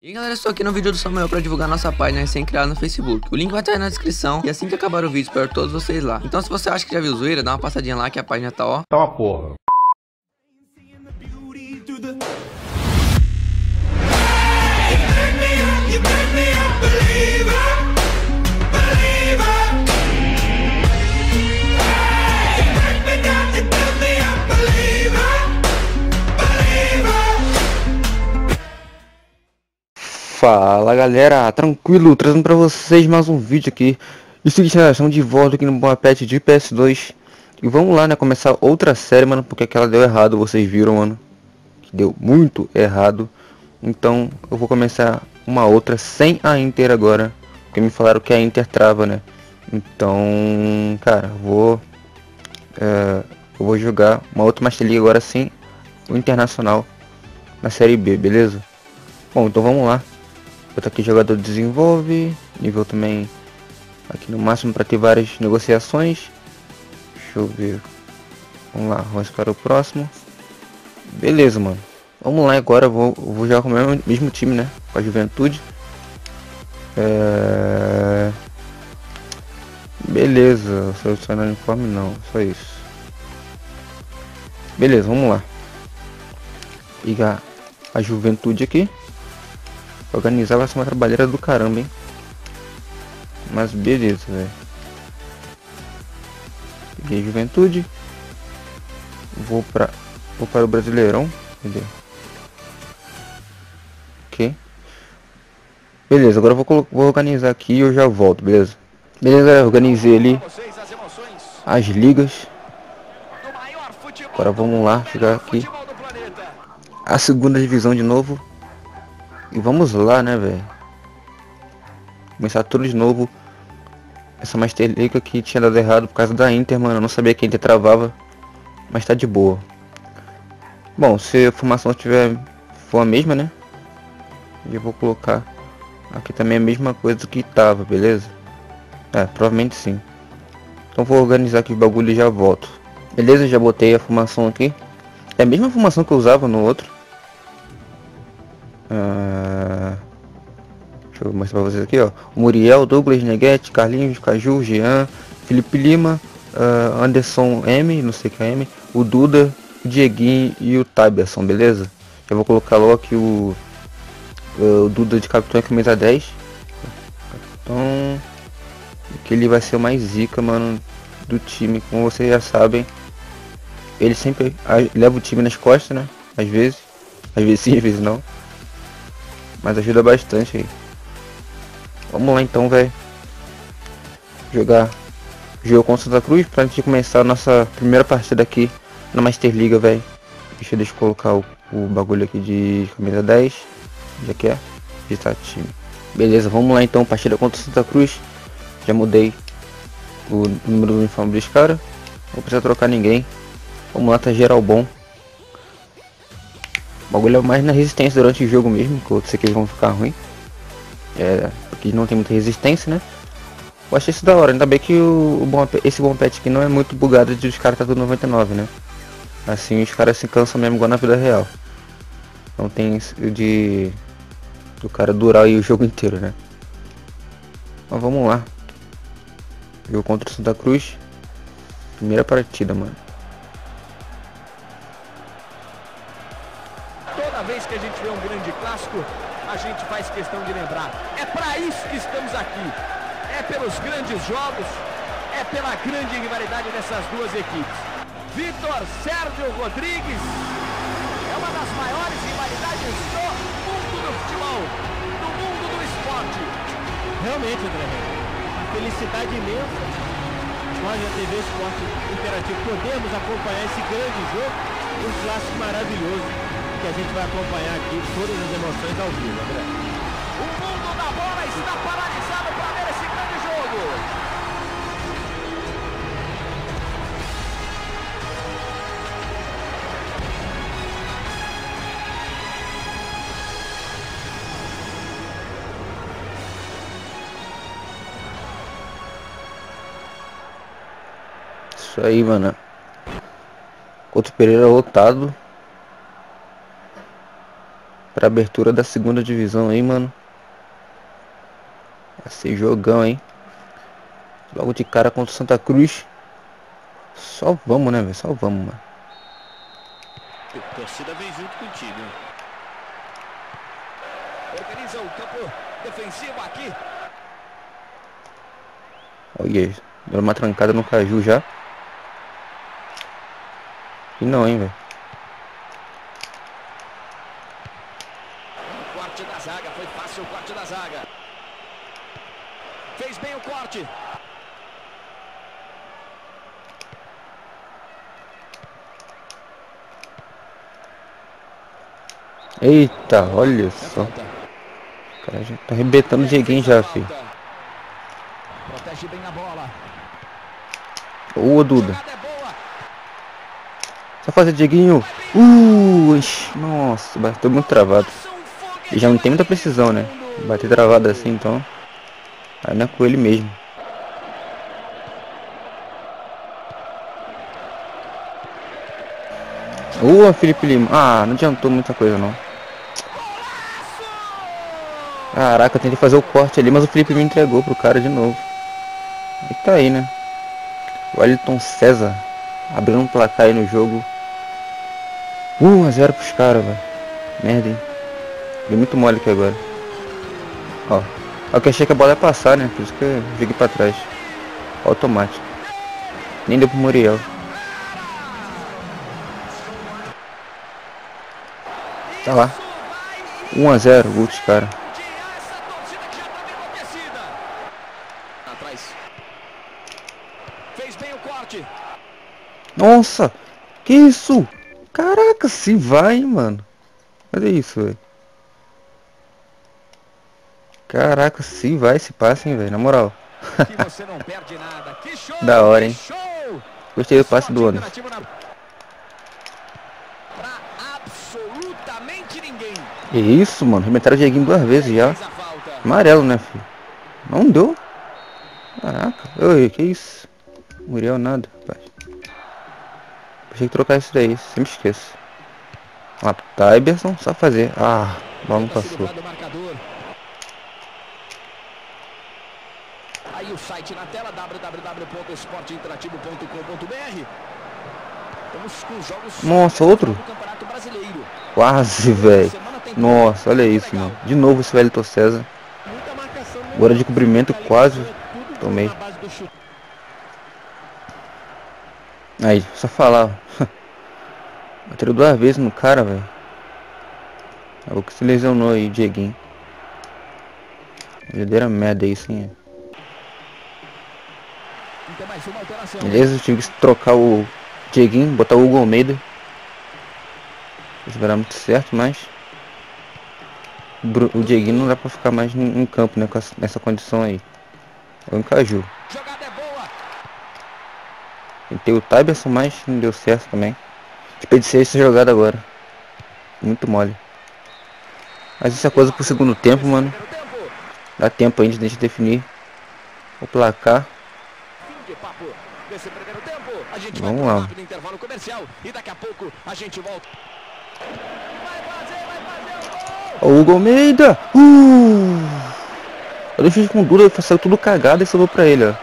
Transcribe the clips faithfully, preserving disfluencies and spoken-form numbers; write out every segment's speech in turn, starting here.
E aí galera, estou aqui no vídeo do Samuel para divulgar nossa página recém-criada no Facebook. O link vai estar aí na descrição e assim que acabar o vídeo espero todos vocês lá. Então se você acha que já viu zoeira, dá uma passadinha lá que a página tá ó. Tá uma porra. Fala galera, tranquilo, trazendo pra vocês mais um vídeo aqui. E seguinte, né, estamos de volta aqui no Boa Pet de P S dois. E vamos lá, né, começar outra série, mano, porque aquela deu errado, vocês viram, mano. Que deu muito errado. Então eu vou começar uma outra sem a Inter agora. Porque me falaram que a Inter trava, né. Então, cara, vou... É, eu vou jogar uma outra Master League agora sem o Internacional na Série B, beleza? Bom, então vamos lá. Botar aqui jogador desenvolve, nível também aqui no máximo para ter várias negociações. Deixa eu ver. Vamos lá, vamos para o próximo. Beleza, mano. Vamos lá agora, vou, vou jogar com o mesmo, mesmo time, né? Com a Juventude. É... Beleza, selecionar uniforme não, só isso. Beleza, vamos lá. Ligar a Juventude aqui. Organizar vai ser uma trabalheira do caramba, hein? Mas beleza, velho. Peguei Juventude. Vou pra... Vou para o Brasileirão. Cadê? Ok. Beleza, agora eu vou, vou organizar aqui e eu já volto, beleza? Beleza, eu organizei ali as ligas. Agora vamos lá, chegar aqui a segunda divisão de novo. E vamos lá, né, velho? Começar tudo de novo. Essa Master League aqui tinha dado errado por causa da Inter, mano. Eu não sabia que a Inter travava. Mas tá de boa. Bom, se a formação tiver for a mesma, né? Eu vou colocar aqui também a mesma coisa que tava, beleza? É, provavelmente sim. Então vou organizar aqui o bagulho e já volto. Beleza, já botei a formação aqui. É a mesma formação que eu usava no outro. Uh, deixa eu mostrar pra vocês aqui, ó. Muriel, Douglas, Neguete, Carlinhos, Caju, Jean, Felipe Lima, uh, Anderson M, não sei que é M, o Duda, o Dieguinho e o Taberson, beleza? Eu vou colocar logo aqui o, uh, o Duda de capitão e camisa dez. Capitão, que ele vai ser o mais zica, mano, do time, como vocês já sabem. Ele sempre leva o time nas costas, né? Às vezes, às vezes sim, às vezes não. Mas ajuda bastante aí. Vamos lá então, velho. Jogar jogo com Santa Cruz pra gente começar a nossa primeira partida aqui na Master League, velho. Deixa, deixa eu colocar o, o bagulho aqui de camisa dez. Já que é? Digitar time. Beleza, vamos lá então. Partida contra Santa Cruz. Já mudei o número do uniforme dos caras. Não precisa trocar ninguém. Vamos lá, tá geral bom. O bagulho é mais na resistência durante o jogo mesmo, que outros aqui vão ficar ruim. É, porque não tem muita resistência, né? Eu achei isso da hora, ainda bem que o, o bom, esse bom pet aqui não é muito bugado de os caras tá tudo noventa e nove, né? Assim os caras se cansam mesmo igual na vida real. Não tem de do cara durar aí o jogo inteiro, né? Mas vamos lá. Jogo contra o Santa Cruz. Primeira partida, mano. Toda vez que a gente vê um grande clássico, a gente faz questão de lembrar. É para isso que estamos aqui. É pelos grandes jogos, é pela grande rivalidade dessas duas equipes. Vitor Sérgio Rodrigues é uma das maiores rivalidades do mundo do futebol, do mundo do esporte. Realmente, André, uma felicidade imensa. Nós da T V Esporte Interativo podemos acompanhar esse grande jogo, um clássico maravilhoso. Que a gente vai acompanhar aqui todas as emoções ao vivo, André. O mundo da bola está paralisado para ver esse grande jogo. Isso aí, mano. Couto Pereira lotado. Pra abertura da segunda divisão aí, mano. Vai ser jogão, hein? Logo de cara contra o Santa Cruz. Só vamos, né, velho? Só vamos, mano. A torcida vem junto contigo. Organiza o campo defensivo aqui. Olha, deu uma trancada no Caju já. E não, hein, velho. Corte da zaga, foi fácil o corte da zaga. Fez bem o corte. Eita, olha só. O cara já tá arrebentando o Dieguinho já, filho. Protege bem a bola. Ô, Duda. Só fazer Dieguinho. Uh, ixi, nossa, bateu muito travado. E já não tem muita precisão, né? Bater travado assim, então. Aí não é com ele mesmo. Ô, Felipe Lima. Ah, não adiantou muita coisa, não. Caraca, eu tentei fazer o corte ali, mas o Felipe me entregou pro cara de novo. E tá aí, né? O Wellington César abrindo um placar aí no jogo. um a zero pros caras, velho. Merda, hein? Deu muito mole aqui agora. Ó. Eu que achei que a bola ia passar, né? Por isso que eu joguei pra trás. Automático. Nem deu pro Muriel. Tá lá. um a zero, gol dos caras. Fez bem o corte. Nossa! Que isso? Caraca, se vai, mano. Cadê isso, velho? Caraca, se vai esse passe, hein, velho. Na moral. Que você não perde nada. Que show, da hora, hein? Show. Gostei do passe do Anderson. Pra absolutamente ninguém. Que isso, mano. Remetaram o Dieguinho duas vezes já. Amarelo, né, filho? Não deu. Caraca. Oi, que isso? Muriel nada, rapaz. Achei que trocar isso daí, sempre esqueço. Ó, tá, Iberson, só fazer. Ah, a bola não passou. Aí o site na tela, w w w ponto esporte interativo ponto com ponto b r. Estamos com jogos. Nossa, outro? do Campeonato Brasileiro. Quase, velho. Nossa, olha isso, mano. De novo esse Wellington César. Agora de cobrimento, quase tomei. Aí, só falar. Bateram duas vezes no cara, velho. É o que se lesionou aí, Dieguinho. Verdadeira merda isso, hein. Beleza, tive que trocar o Dieguinho, botar o Hugo Almeida. Isso vai dar muito certo, mas o Dieguinho não dá pra ficar mais em campo, né, com essa, nessa condição aí. É o Caju. Tentei o Tyberson, mas não deu certo também. Desperdicei essa jogada agora. Muito mole. Mas isso é coisa pro segundo tempo, mano. Dá tempo ainda de a gente definir o placar. Vamos lá. O Hugo Almeida! Uh! Eu deixei com dura, saiu tudo cagado e sobrou pra ele, ó.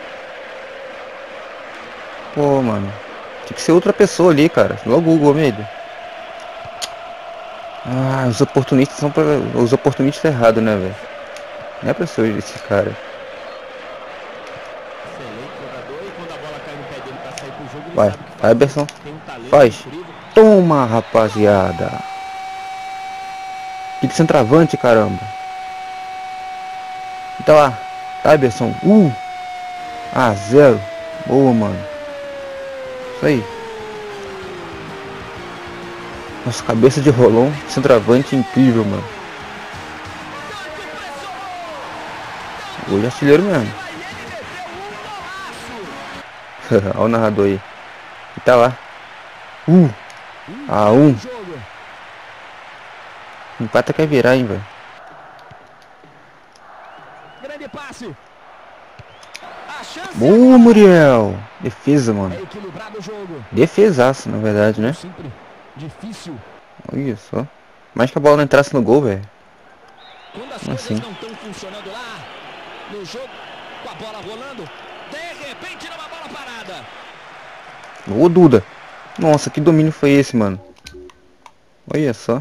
Pô, mano. Tinha que ser outra pessoa ali, cara. Logo o Hugo Almeida. Ah, os oportunistas são pra... Os oportunistas errados, né, velho? Não é pra ser esse cara. Vai, Iberson. Faz. Toma, rapaziada. Que centroavante, caramba. Então lá. Iberson. Uh. Ah, zero. Boa, mano. Isso aí. Nossa, cabeça de rolão. Centroavante incrível, mano. Gol de artilheiro mesmo. Olha o narrador aí. E tá lá. Um. A um. Empata quer virar, hein, velho. Grande passe. Boa, Muriel. Defesa, mano. Defesaço, na verdade, né? Difícil. Olha só. Mais que a bola não entrasse no gol, velho. Quando as Como coisas assim? não estão funcionando lá no jogo, com a bola rolando, de repente numa bola parada. Ô, Duda. Nossa, que domínio foi esse, mano? Olha só.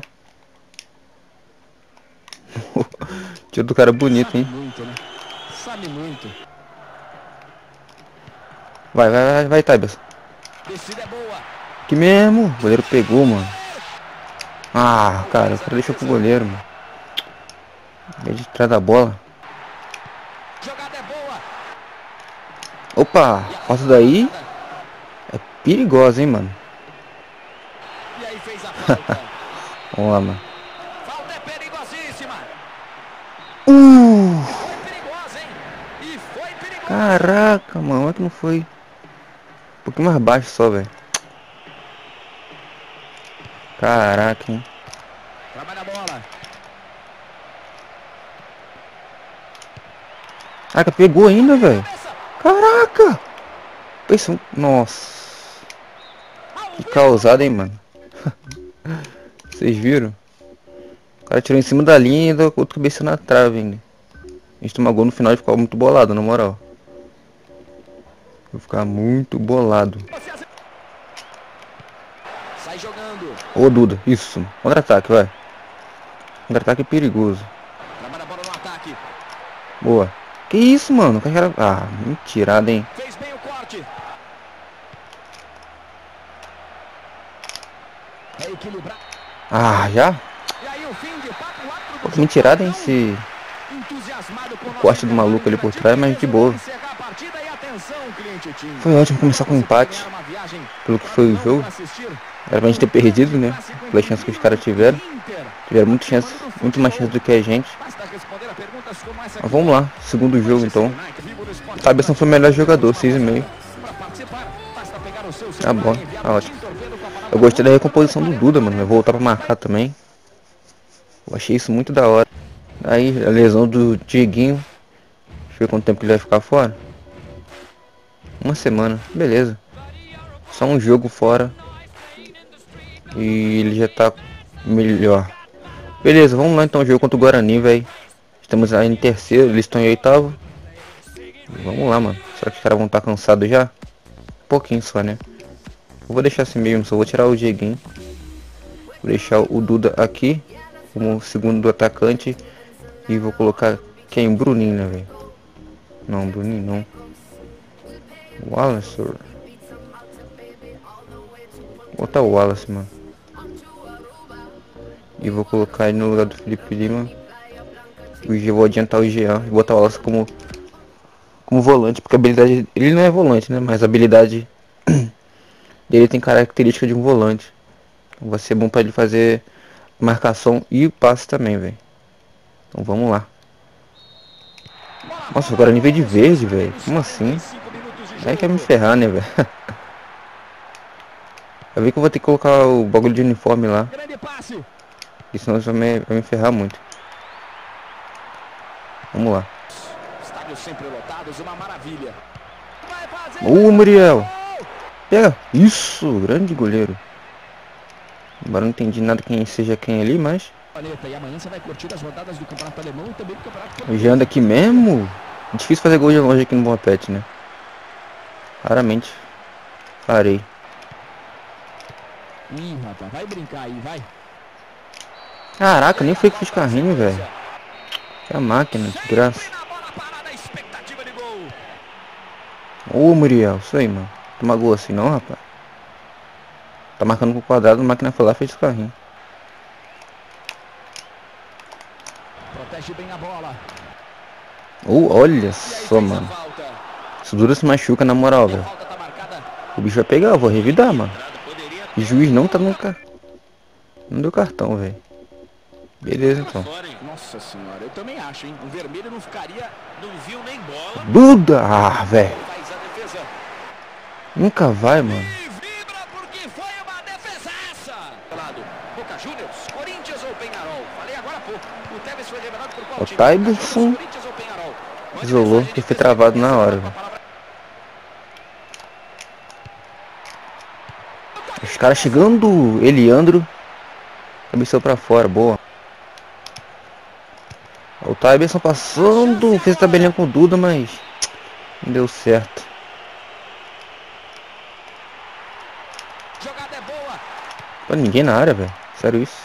Tiro do cara bonito, Sabe hein? muito, né? Sabe muito. Vai, vai, vai, vai, Taibas. Descida é boa. Que mesmo? O goleiro pegou, mano. Ah, cara, o cara deixou pro goleiro, mano. Em vez de trás da bola. Jogada é boa. Opa, falta daí. É perigosa, hein, mano. E aí fez a falta. Vamos lá, mano. Falta é perigosíssima. Uh! Foi perigosa, hein? E foi perigosa. Caraca, mano, é que não foi. Um pouquinho mais baixo só, velho. Caraca, hein. Trabalha a bola. Caraca, pegou ainda, velho. Caraca! Pensa, nossa. Que causada, hein, mano. Vocês viram? O cara tirou em cima da linha e deu outro cabeça na trave ainda. A gente tomou gol no final e ficou muito bolado, na moral. Vou ficar muito bolado. Sai jogando. Ô, Duda, isso. Contra-ataque, vai. Contra-ataque é perigoso. Trabalha a bola no ataque. Boa. Que isso, mano? Que cara... Ah, mentirada, hein. Fez bem o corte. É equilibrar. Ah, já? E aí o fim de papo lá pro Pô, que mentirada, hein, esse... entusiasmado com O corte do maluco ali por trás, mas de boa. encerrar a partida e atenção, cliente time. Foi ótimo começar com um empate. Ganhar uma viagem Pelo que foi o jogo. para assistir. Era pra gente ter perdido, né? Pelas chances que os caras tiveram. Inter. Tiveram muito, chance, muito mais chance do que a gente. Basta responder a perguntas como essa Mas aqui. vamos lá. Segundo jogo, então. United, vivo no esporte. Tabeção foi o melhor jogador, seis e meio. Pra participar, basta pegar o seu Tá celular bom, e enviar tá um ótimo. torpedo com a palavra Eu gostei da recomposição do Duda, mano. Vai voltar pra marcar também. Eu achei isso muito da hora. Aí, a lesão do Dieguinho. Deixa eu ver quanto tempo que ele vai ficar fora. Uma semana, beleza. Só um jogo fora. E ele já tá melhor. Beleza, vamos lá então. Jogo contra o Guarani, velho. Estamos aí em terceiro, eles estão em oitavo. Vamos lá, mano. Será que os caras vão estar cansados já? Um pouquinho só, né? Eu vou deixar assim mesmo, só vou tirar o Dieguinho. Vou deixar o Duda aqui como segundo atacante. E vou colocar quem? Bruninho, né, velho? Não, Bruninho não. Wallace. Vou botar o Wallace, mano. E vou colocar ele no lugar do Felipe Lima. E vou adiantar o Jean e botar o Wallace como como volante, porque a habilidade, ele não é volante, né, mas a habilidade dele tem característica de um volante. Vai ser bom para ele fazer marcação e passe também, velho. Então vamos lá. Nossa, agora nível de verde, velho. Como assim? Aí quer me ferrar, né, velho? Eu vi que eu vou ter que colocar o bagulho de uniforme lá. grande passe. E senão isso vai me, vai me ferrar muito. Vamos lá. Estádios sempre lotados, uma maravilha. Vai fazer. Ô, Muriel. Pega. Isso, grande goleiro. Agora não entendi nada quem seja quem ali, mas... E amanhã você vai curtir as rodadas do Campeonato Alemão e também do Campeonato O Jean daqui mesmo? Difícil fazer gol de longe aqui no Boa Pet, né? Raramente farei. Ih, rapaz, vai brincar aí, vai. Caraca, nem foi que fiz carrinho, velho. Que a máquina, de graça. Na bola parada, expectativa de gol. Ô, Muriel, isso aí, mano. Toma gol assim não, rapaz. Tá marcando com o quadrado, a máquina foi lá e fez carrinho. Protege bem a bola. Oh, olha E aí só, fez a mano. falta. Se o Duda se machuca, na moral, A velho. falta tá marcada. O bicho vai pegar, eu vou revidar, mano. O juiz não tá nunca. Não deu cartão, velho. Beleza, então. Nossa senhora, eu também acho, hein? Um vermelho não ficaria, não viu nem bola. Duda! Ah, velho. Faz a defesa. Nunca vai, mano. E vibra porque foi uma defesaça. Lado, Boca Juniors, Corinthians ou Peñarol? Falei agora há pouco. O Tevez foi revelado por qual O time? Tyberson Boca Juniors, Corinthians ou Peñarol? Mande isolou, mensagem porque de foi texto travado na com a hora, velho. palavra- Os caras chegando. Eliandro. Cabeceou pra fora, boa. O Tyberson passando, fez tabelinha com o Duda, mas não deu certo. Jogada é boa. Pô, ninguém na área, velho. Sério isso.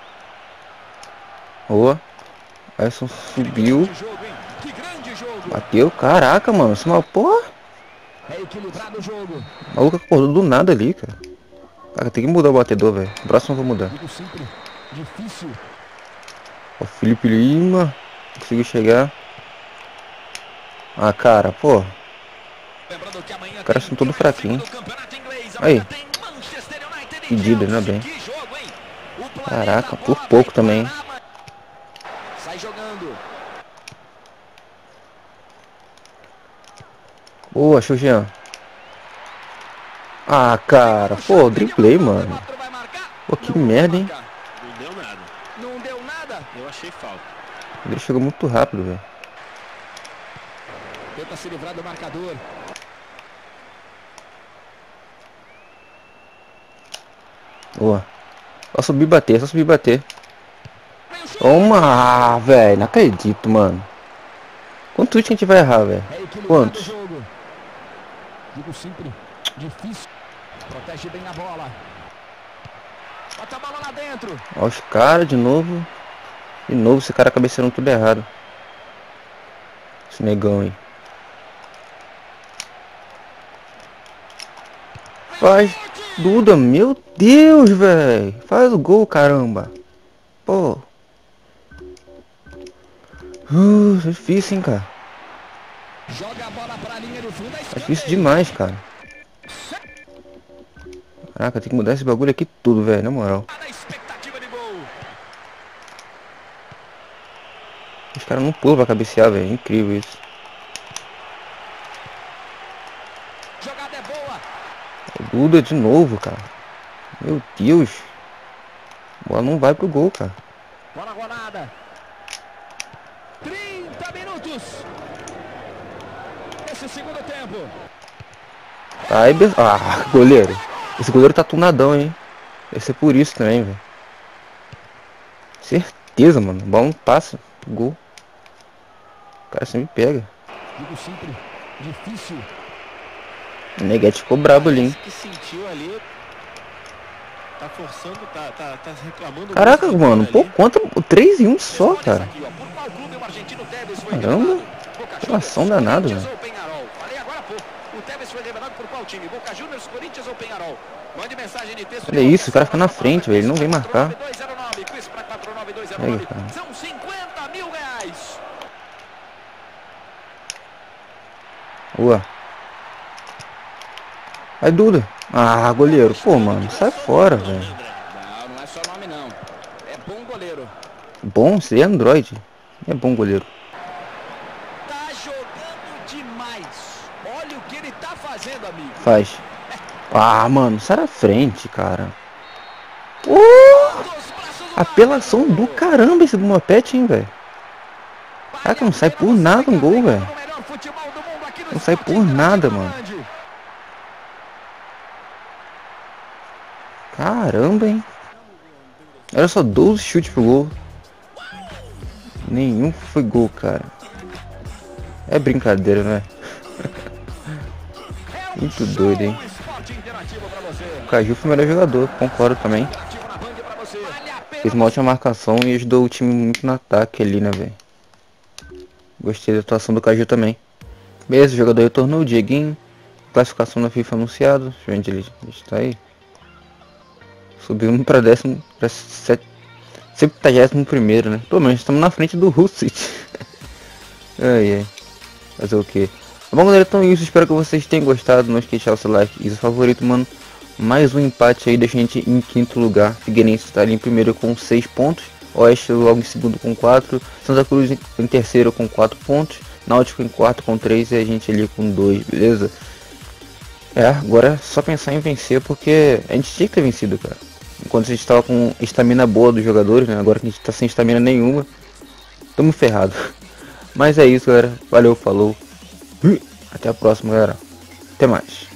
Boa. Alisson subiu. Que grande jogo. Bateu. Caraca, mano. Esse mal, porra. É equilibrado o jogo. O maluco acordou do nada ali, cara. Cara, tem que mudar o batedor, velho. O próximo eu vou mudar. Sempre difícil. O Felipe Lima. Conseguiu chegar. Ah, cara, pô. Os caras são todos fraquinhos. Aí. Pedido, né, bem. Caraca, por pouco também. Sai jogando. Boa, show, Jean. Ah, cara. Pô, driblei, mano. Pô, que merda, hein. Não deu nada. Não deu nada? Eu achei falta. Ele chegou muito rápido, velho. Tenta se livrar do marcador. Boa. Só subir e bater, só subir e bater. Toma, velho. Não acredito, mano. Quantos a gente vai errar, velho? Quantos? Digo simples, difícil. Protege bem a bola. Bota a bola lá dentro. Olha os caras de novo. De novo, esse cara cabeceando tudo errado. Esse negão aí. Faz, Duda, meu Deus, velho. Faz o gol, caramba. Pô. Uh, é difícil, hein, cara. Joga a bola pra linha do fundo. É difícil demais, cara. Caraca, tem que mudar esse bagulho aqui tudo, velho, na moral. Os caras não pulam pra cabecear, velho. É incrível isso. Jogada é boa. O Duda de novo, cara. Meu Deus. A bola não vai pro gol, cara. Bola rolada. trinta minutos. Esse segundo tempo. Aí, ah, goleiro. Esse goleiro tá tunadão, hein. Deve ser por isso também, velho. Certeza, mano. A bola não passa. Gol. O cara sempre pega. Digo simples, difícil. O Neguete ficou brabo ali, hein. Que sentiu ali. Tá forçando, tá, tá, tá reclamando. Caraca, mano. Pô, conta três e um só, cara. Caramba. Relação danada, velho. Falei agora há pouco. O Tevez foi revelado por qual time? Boca Juniors, Corinthians ou Penharol? Mande mensagem de texto. Olha isso, o cara fica na frente, velho. Ele não vem marcar. Aí, cara. São cinquenta mil reais. Boa. Aí, Duda. Ah, goleiro. Pô, mano, sai fora, velho. Não, não é só nome não. É bom goleiro. Bom, seria Android. É bom goleiro. Tá jogando demais. Olha o que ele tá fazendo, amigo. Faz. Ah, mano, sai da frente, cara. Uh! Apelação do caramba esse Bumapet, hein, velho. Caraca, não sai por nada um gol, velho. Não sai por nada, mano. Caramba, hein. Era só doze chutes pro gol. Nenhum foi gol, cara. É brincadeira, né? Muito doido, hein. O Caju foi o melhor jogador, concordo também. Fez uma ótima marcação e ajudou o time muito no ataque ali, né, velho. Gostei da atuação do Caju também. Beleza, o jogador retornou, o Dieguinho. Classificação na FIFA anunciado. Deixa eu ver onde ele está aí. Subimos para décimo, para septagésimo primeiro, né? Pelo menos estamos na frente do Russit. Ai, ai. Fazer o que? Bom, galera, então é isso. Espero que vocês tenham gostado. Não esqueça de deixar o seu like e seu favorito, mano. Mais um empate aí, deixa a gente em quinto lugar. Figueirense está ali em primeiro com seis pontos. Oeste logo em segundo com quatro. Santa Cruz em terceiro com quatro pontos. Náutico em quarto com três e a gente ali com dois, beleza? É, agora é só pensar em vencer, porque a gente tinha que ter vencido, cara. Enquanto a gente estava com estamina boa dos jogadores, né? Agora que a gente está sem estamina nenhuma, estamos ferrados. Mas é isso, galera. Valeu, falou. Até a próxima, galera. Até mais.